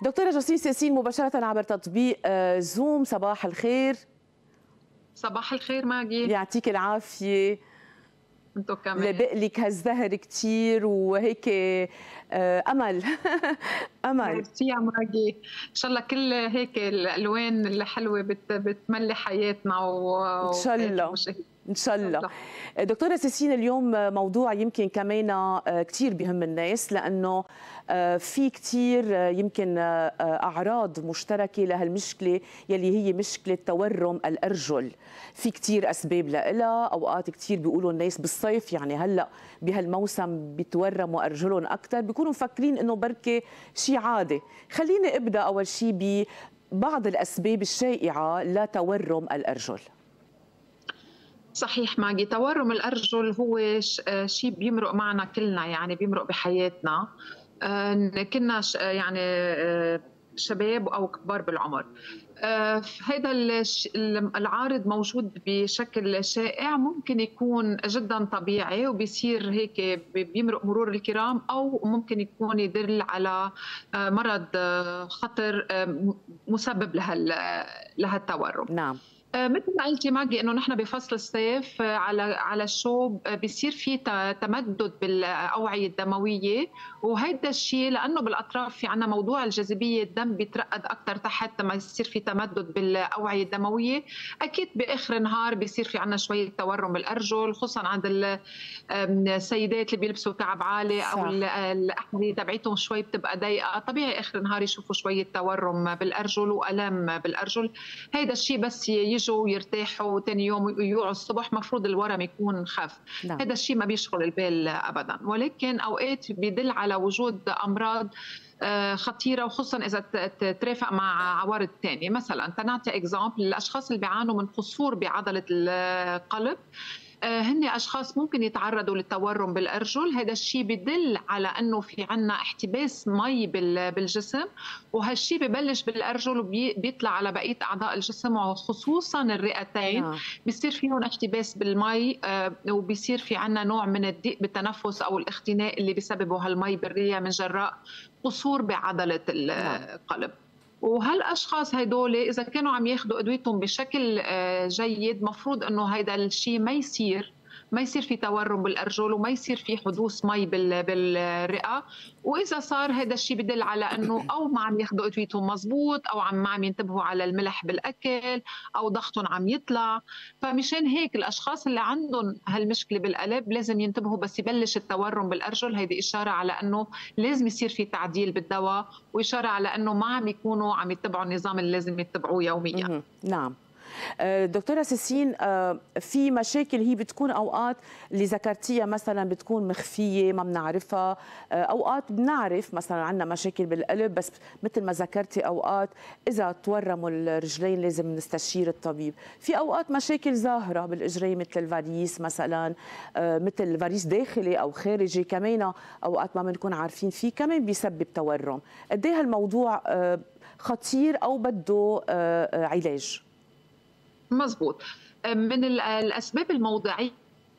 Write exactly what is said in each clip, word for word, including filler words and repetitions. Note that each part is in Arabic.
دكتورة جاسمين سياسين مباشرة عبر تطبيق زوم. صباح الخير. صباح الخير ماجي. يعطيك العافية. انتو كمان. لبقلك هالزهر كتير وهيك امل. امل. ميرسي يا ماجي، ان شاء الله كل هيك الالوان الحلوه بت بتملي حياتنا و ان شاء الله ان شاء الله. دكتوره سياسين، اليوم موضوع يمكن كمان كثير بهم الناس، لانه في كثير يمكن اعراض مشتركه لهالمشكله يلي هي مشكله تورم الارجل. في كثير اسباب لها، اوقات كثير بيقولوا الناس بالصيف يعني هلا بهالموسم بيتورموا ارجلهم اكثر، بيكونوا مفكرين انه بركي شيء عادي. خليني ابدا اول شيء ببعض الاسباب الشائعه لتورم الارجل. صحيح ماجي، تورم الأرجل هو شيء بيمرق معنا كلنا، يعني بيمرق بحياتنا كنا يعني شباب أو كبار بالعمر. هذا العارض موجود بشكل شائع، ممكن يكون جدا طبيعي وبيصير هيك بيمرق مرور الكرام، أو ممكن يكون يدل على مرض خطر مسبب لهالتورم. نعم. مثل ما قلتي ماجي انه نحن بفصل الصيف على على الشوب بيصير في تمدد بالاوعيه الدمويه، وهيدا الشيء لانه بالاطراف في عندنا موضوع الجاذبيه، الدم بيترقد اكثر تحت لما يصير في تمدد بالاوعيه الدمويه. اكيد باخر النهار بيصير في عندنا شويه تورم بالارجل، خصوصا عند السيدات اللي بيلبسوا كعب عالي او الاحذيه تبعيتهم شوي بتبقى ضيقه، طبيعي اخر النهار يشوفوا شويه تورم بالارجل والام بالارجل. هيدا الشيء بس يجوا ويرتاحوا وثاني يوم يوعوا الصبح مفروض الورم يكون خف. نعم. هذا الشيء ما بيشغل البال ابدا، ولكن اوقات بيدل على وجود امراض خطيره، وخصوصا اذا ترافق مع عوارض ثانيه. مثلا تنعطي اكزامبل، الاشخاص اللي بيعانوا من قصور بعضله القلب هن اشخاص ممكن يتعرضوا للتورم بالارجل. هذا الشيء بدل على انه في عنا احتباس مي بالجسم، وهالشيء ببلش بالارجل وبيطلع على بقيه اعضاء الجسم وخصوصا الرئتين. آه. بيصير فيهم احتباس بالمي، وبيصير في عنا نوع من الضيق بالتنفس او الاختناق اللي بسببه هالمي بالرئه من جراء قصور بعضله القلب. وهالاشخاص هدول اذا كانوا عم ياخذوا ادويتهم بشكل جيد، مفروض انه هيدا الشيء ما يصير ما يصير في تورم بالارجل وما يصير في حدوث مي بالرئه. واذا صار هذا الشيء بدل على انه او ما عم ياخذوا ادويتهم مزبوط، او عم ما عم ينتبهوا على الملح بالاكل، او ضغطهم عم يطلع. فمشان هيك الاشخاص اللي عندهم هالمشكله بالقلب لازم ينتبهوا بس يبلش التورم بالارجل. هيدي اشاره على انه لازم يصير في تعديل بالدواء، واشاره على انه ما عم يكونوا عم يتبعوا النظام اللي لازم يتبعوه يوميا. نعم. دكتورة سياسين، في مشاكل هي بتكون اوقات اللي ذكرتيها مثلا بتكون مخفيه ما بنعرفها، اوقات بنعرف مثلا عندنا مشاكل بالقلب، بس مثل ما ذكرتي اوقات اذا تورموا الرجلين لازم نستشير الطبيب. في اوقات مشاكل ظاهره بالاجرين مثل الفاريس مثلا، مثل فاريس داخلي او خارجي، كمان اوقات ما بنكون عارفين فيه، كمان بيسبب تورم. قد ايه هالموضوع خطير او بده علاج؟ مزبوط. من الاسباب الموضعيه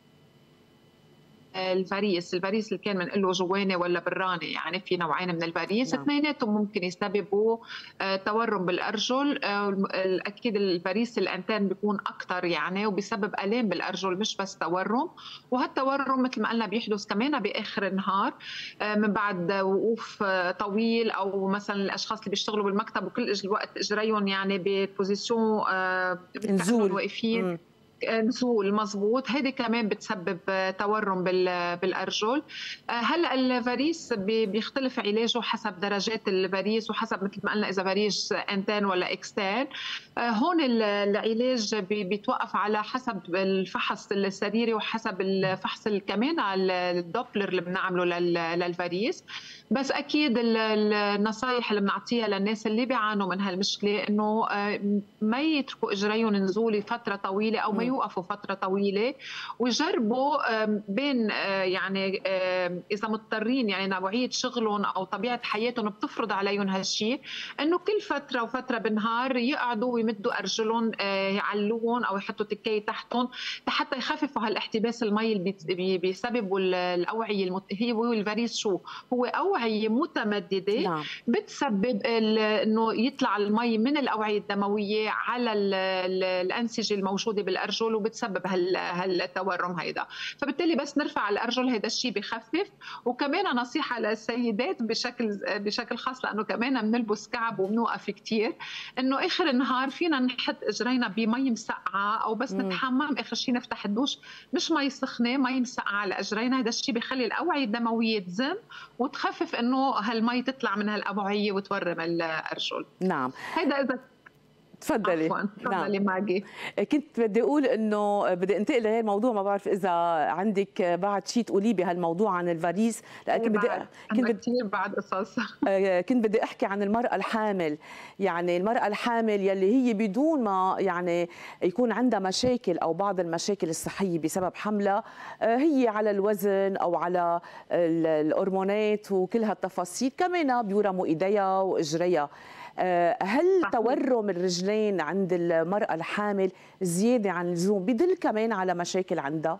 الفاريس، الفاريس اللي كان بنقول له جواني ولا براني، يعني في نوعين من الفاريس. نعم. اثنيناتهم ممكن يسببوا تورم بالارجل. اكيد الفاريس الانتان بيكون اكثر يعني، وبسبب الام بالارجل مش بس تورم. وهالتورم مثل ما قلنا بيحدث كمان باخر النهار من بعد وقوف طويل، او مثلا الاشخاص اللي بيشتغلوا بالمكتب وكل الوقت اجريهم يعني ببوزيشن نزول واقفين، نزول. مزبوط. هذه كمان بتسبب تورم بالارجل. هلا الفاريس بيختلف علاجه حسب درجات الفاريس، وحسب مثل ما قلنا اذا فاريس انتان ولا اكستان. هون العلاج بيتوقف على حسب الفحص السريري وحسب الفحص كمان على الدوبلر اللي بنعمله للفاريس. بس اكيد النصائح اللي بنعطيها للناس اللي بيعانوا من هالمشكله انه ما يتركوا اجريهم نزول فتره طويله، او ما يوقفوا فتره طويله ويجربوا بين يعني اذا مضطرين يعني نوعيه شغلهم او طبيعه حياتهم بتفرض عليهم هالشيء، انه كل فتره وفتره بالنهار يقعدوا ويمدوا ارجلهم يعلوهم او يحطوا تكايه تحتهم حتى يخففوا هالاحتباس المي اللي بيسببوا الاوعيه المت... هي والفاريس شو هو اوعيه متمدده نعم. بتسبب انه يطلع المي من الاوعيه الدمويه على الانسجه الموجوده بالارجل وبتسبب هالتورم هيدا، فبالتالي بس نرفع الارجل هيدا الشيء بخفف. وكمان نصيحه للسيدات بشكل بشكل خاص لانه كمان بنلبس كعب وبنوقف كثير، انه اخر النهار فينا نحط اجرينا بمي مسقعه او بس نتحمم اخر شيء نفتح الدوش مش مي سخنه مي مسقعه على اجرينا، هذا الشيء بيخلي الاوعيه الدمويه تزم وتخفف انه هالمي تطلع من هالاوعيه وتورم الارجل. نعم هيدا اذا تفضلي. عفوا تفضلي نعم. ماجي كنت بدي اقول انه بدي انتقل لهي الموضوع، ما بعرف اذا عندك بعد شيء تقوليه بهالموضوع عن الفاريس، لكن بدي كنت بدي كثير بعد قصص كنت بدي احكي عن المراه الحامل. يعني المراه الحامل يلي هي بدون ما يعني يكون عندها مشاكل او بعض المشاكل الصحيه بسبب حملها، هي على الوزن او على الهرمونات وكل هالتفاصيل، كمان بيورموا ايديها واجريها. هل تورم الرجلين عند المرأة الحامل زيادة عن اللزوم بدل كمان على مشاكل عندها؟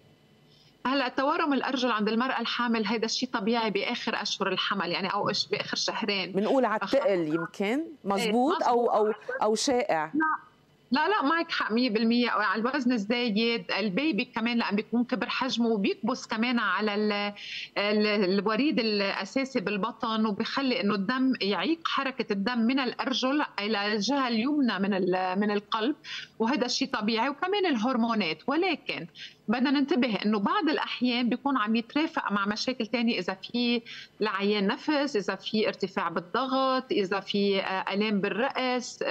هلا تورم الارجل عند المراه الحامل هذا الشيء طبيعي باخر اشهر الحمل يعني او باخر شهرين، بنقول على الثقل يمكن مزبوط او او او شائع. لا لا لا معك حق مية بالمية. او على الوزن الزايد، البيبي كمان لان بيكون كبر حجمه وبيكبس كمان على ال ال الوريد الاساسي بالبطن وبيخلي انه الدم يعيق حركه الدم من الارجل الى الجهه اليمنى من من القلب، وهذا الشيء طبيعي. وكمان الهرمونات، ولكن بدنا ننتبه انه بعض الاحيان بيكون عم يترافق مع مشاكل ثانيه، اذا في لعيان نفس، اذا في ارتفاع بالضغط، اذا في الام بالراس،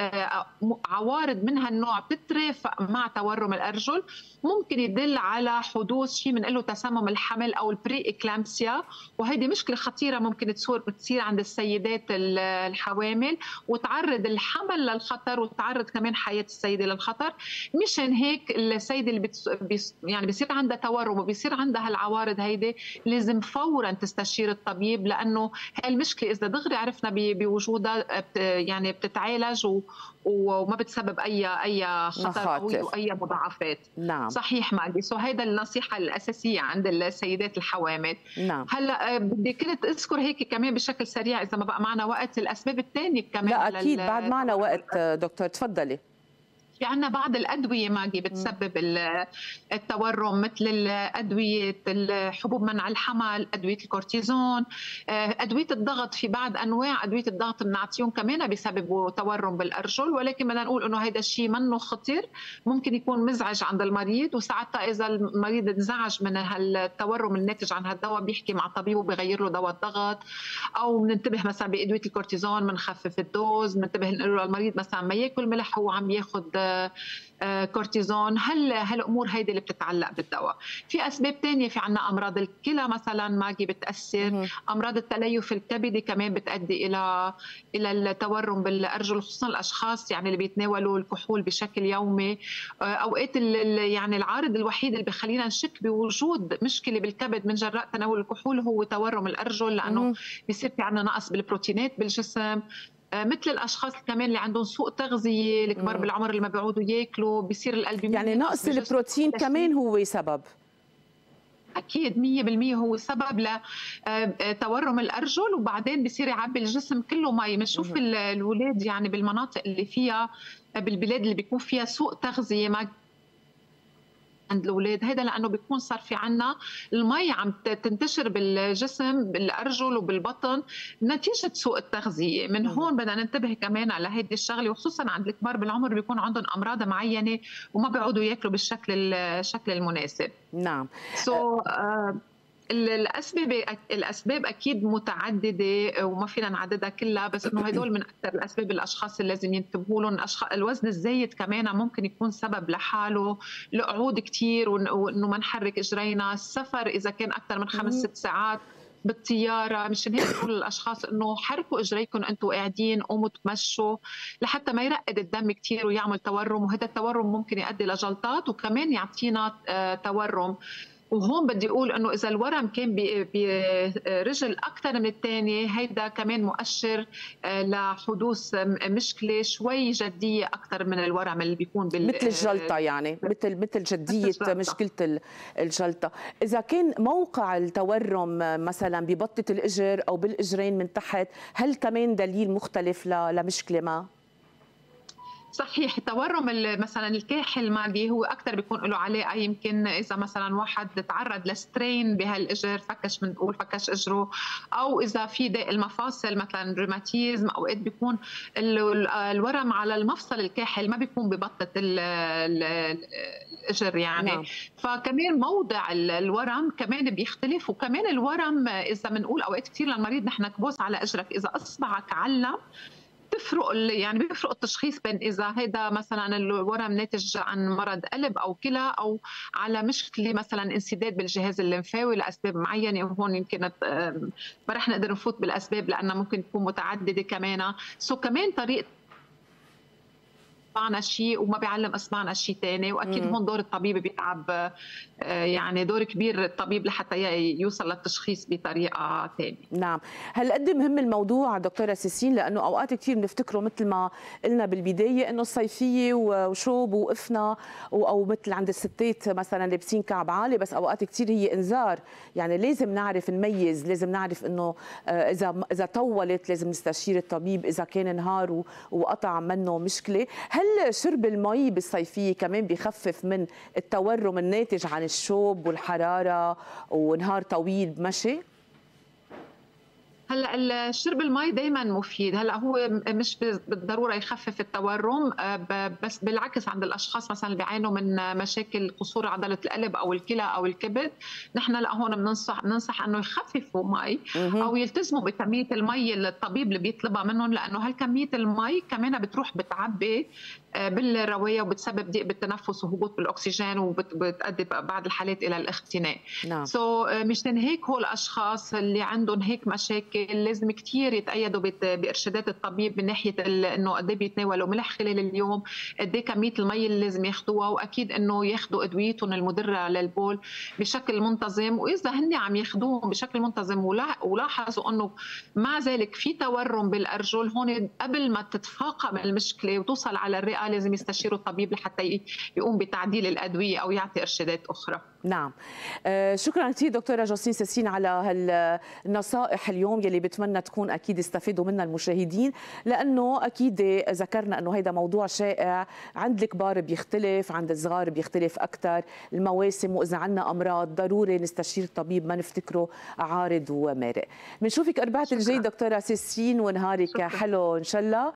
عوارض من هالنوع بتترافق مع تورم الارجل، ممكن يدل على حدوث شيء بنقول له تسمم الحمل او البري اكلامسيا، وهيدي مشكله خطيره ممكن تصير بتصير عند السيدات الحوامل وتعرض الحمل للخطر وتعرض كمان حياه السيده للخطر. مشان هيك السيده اللي بتص... بيص... يعني بصير عندها تورم وبصير عندها هالعوارض هيدي لازم فورا تستشير الطبيب، لانه هاي المشكله اذا دغري عرفنا بوجودها بت... يعني بتتعالج و... وما بتسبب اي اي خطر او اي مضاعفات. نعم صحيح ماجي. سو هيدا النصيحه الاساسيه عند السيدات الحوامل. نعم. هلا بدي كنت اذكر هيك كمان بشكل سريع اذا ما بقى معنا وقت الاسباب الثانيه كمان. لا اكيد بعد معنا وقت دكتور، تفضلي. في عنا بعض الأدوية ماجي بتسبب التورم، مثل أدوية حبوب منع الحمل، أدوية الكورتيزون، أدوية الضغط. في بعض أنواع أدوية الضغط بنعطيهم كمان بيسببوا تورم بالأرجل، ولكن بدنا نقول إنه هذا الشيء منه خطر، ممكن يكون مزعج عند المريض، وساعتها إذا المريض انزعج من هالتورم الناتج عن هالدواء بيحكي مع طبيبه بيغير له دواء الضغط، أو بننتبه مثلا بأدوية الكورتيزون بنخفف الدوز، بننتبه نقول له المريض مثلا ما ياكل ملح هو عم ياخذ كورتيزون. هل هالامور هيدي اللي بتتعلق بالدواء. في اسباب ثانيه، في عنا امراض الكلى مثلا ماجي بتاثر، امراض التليف الكبدي كمان بتؤدي الى الى التورم بالارجل، خصوصا الاشخاص يعني اللي بيتناولوا الكحول بشكل يومي. اوقات يعني العارض الوحيد اللي بخلينا نشك بوجود مشكله بالكبد من جراء تناول الكحول هو تورم الارجل، لانه بيصير في عنا نقص بالبروتينات بالجسم. مثل الاشخاص كمان اللي عندهم سوء تغذيه، الكبار بالعمر اللي ما بيقعدوا ياكلوا، بيصير القلب يعني نقص البروتين كمان هو سبب. اكيد مية بالمية هو سبب لتورم الارجل، وبعدين بيصير يعبي الجسم كله مي. بنشوف الاولاد يعني بالمناطق اللي فيها بالبلاد اللي بيكون فيها سوء تغذيه ما عند الاولاد، هذا لانه بيكون صار في عنا المي عم تنتشر بالجسم بالارجل وبالبطن نتيجه سوء التغذيه. من هون بدنا ننتبه كمان على هيدي الشغله، وخصوصا عند الكبار بالعمر بيكون عندهم امراض معينه وما بيقعدوا ياكلوا بالشكل الشكل المناسب. نعم. سو so, uh, الاسباب الاسباب اكيد متعدده وما فينا نعددها كلها، بس انه هدول من اكثر الاسباب الاشخاص اللي لازم ينتبهوا لهم. الوزن الزايد كمان ممكن يكون سبب لحاله، القعود كثير وانه ما نحرك اجرينا، السفر اذا كان اكثر من خمس ست ساعات بالطياره. مشان هيك بقول للاشخاص انه حركوا اجريكم انتم قاعدين، قوموا تمشوا لحتى ما يرقد الدم كثير ويعمل تورم، وهذا التورم ممكن يؤدي لجلطات وكمان يعطينا آه، تورم. وهون بدي اقول انه اذا الورم كان برجل اكثر من الثانيه، هيدا كمان مؤشر لحدوث مشكله شوي جديه اكثر من الورم اللي بيكون بال مثل الجلطه، يعني مثل مثل جديه مشكله الجلطه. اذا كان موقع التورم مثلا ببطه الاجر او بالاجرين من تحت، هل كمان دليل مختلف لمشكله ما؟ صحيح. التورم مثلا الكاحل المعدي هو اكثر بيكون له علاقه، يمكن اذا مثلا واحد تعرض لسترين بهالاجر، فكش بنقول فكش اجره، او اذا في ضيق المفاصل مثلا روماتيزم، اوقات بيكون الورم على المفصل الكاحل ما بيكون ببطه الاجر يعني. نعم. فكمان موضع الورم كمان بيختلف، وكمان الورم اذا بنقول اوقات كثير للمريض نحن كبوس على اجرك، اذا اصبعك علم بتفرق، يعني بيفرق التشخيص بين اذا هيدا مثلا الورم ناتج عن مرض قلب او كلى، او على مشكله مثلا انسداد بالجهاز الليمفاوي لاسباب معينه. وهون يمكن ما رح نقدر نفوت بالاسباب لانها ممكن تكون متعدده كمان. سو كمان طريقه اصبعنا شيء وما بيعلم اصبعنا شيء ثاني، واكيد مم. هون دور الطبيب بيتعب، يعني دور كبير الطبيب لحتى يوصل للتشخيص بطريقه ثانيه. نعم. هل قد مهم الموضوع دكتوره سيسين؟ لانه اوقات كثير بنفتكره مثل ما قلنا بالبدايه انه الصيفيه وشوب وقفنا، او مثل عند الستات مثلا لابسين كعب عالي، بس اوقات كثير هي انذار. يعني لازم نعرف نميز، لازم نعرف انه اذا اذا طولت لازم نستشير الطبيب، اذا كان نهار وقطع منه مشكله. هل شرب المي بالصيفيه كمان بيخفف من التورم الناتج عن الشوب والحراره ونهار طويل بمشي؟ هلا شرب المي دائما مفيد. هلا هو مش بالضروره يخفف التورم، بس بالعكس عند الاشخاص مثلا اللي بيعانوا من مشاكل قصور عضله القلب او الكلى او الكبد، نحن لا هون بننصح بننصح انه يخففوا مي او يلتزموا بكميه المي اللي الطبيب اللي بيطلبها منهم، لانه هالكميه المي كمان بتروح بتعبي بالروايه وبتسبب ضيق بالتنفس وهبوط بالاكسجين، وبتؤدي بعض الحالات الى الاختناق. نعم. سو so, مشان هيك هو الاشخاص اللي عندهم هيك مشاكل لازم كثير يتأيدوا بارشادات الطبيب من ناحيه انه قد ايه بيتناولوا ملح خلال اليوم، قد ايه كميه المي اللي لازم ياخذوها، واكيد انه ياخذوا ادويتهم المدره للبول بشكل منتظم. واذا هن عم ياخذوهم بشكل منتظم ولاحظوا انه مع ذلك في تورم بالارجل، هون قبل ما تتفاقم المشكله وتوصل على الرئه لازم يستشيروا الطبيب لحتى يقوم بتعديل الادويه او يعطي ارشادات اخرى. نعم. آه شكرا كثير دكتوره جوسين سيسين على هالنصائح اليوم يلي بتمنى تكون اكيد استفادوا منها المشاهدين، لانه اكيد ذكرنا انه هيدا موضوع شائع، عند الكبار بيختلف، عند الصغار بيختلف اكثر، المواسم، واذا عندنا امراض ضروري نستشير الطبيب، ما نفتكره عارض ومارق. بنشوفك اربعة الجاي دكتوره سيسين، ونهارك حلو ان شاء الله،